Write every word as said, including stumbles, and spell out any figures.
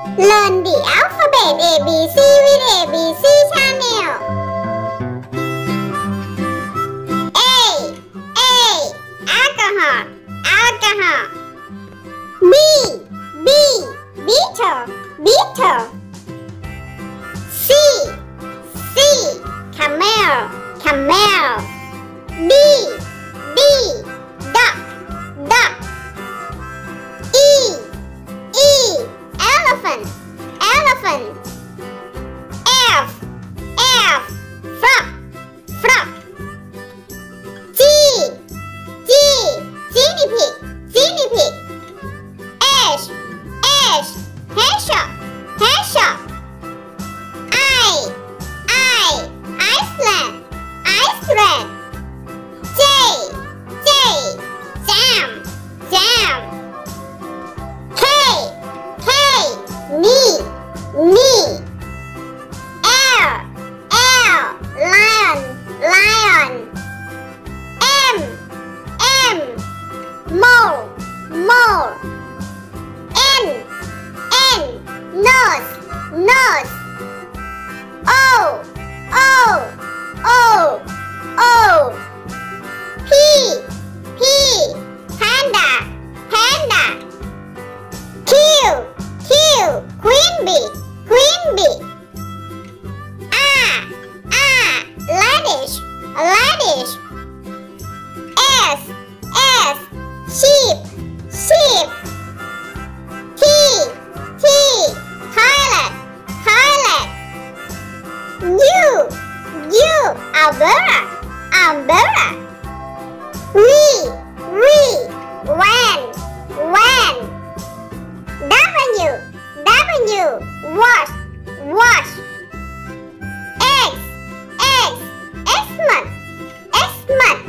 Learn the alphabet A B C with A B C channel. A. A. Alcohol. Alcohol. B. B. Beetle. Beetle. C. C. Camel. Camel. D. D. Duck. Duck. E. E. Elephant. Elephant. F. F. Frog. Frog. G. G. Guinea pig. Guinea pig. H. H. Hedgehog. Hedgehog. I. I. Iceland. Iceland. J. J. Jam. Jam. K. K. Knee. Knee. L. L. Lion. Lion. M. M. Mole. Mole. N. N. Nose. Nose. O. O. O. O. P. P. Panda. Panda. Q. Q. Queen bee. Queen bee. R. R. Radish. Radish. S. S. Sheep. Sheep. T. T. Toilet. Toilet. U. U. Umbrella. Umbrella. V. V. Van. Van. W. W. Watch. Watch. X. X. Xmas. Xmas.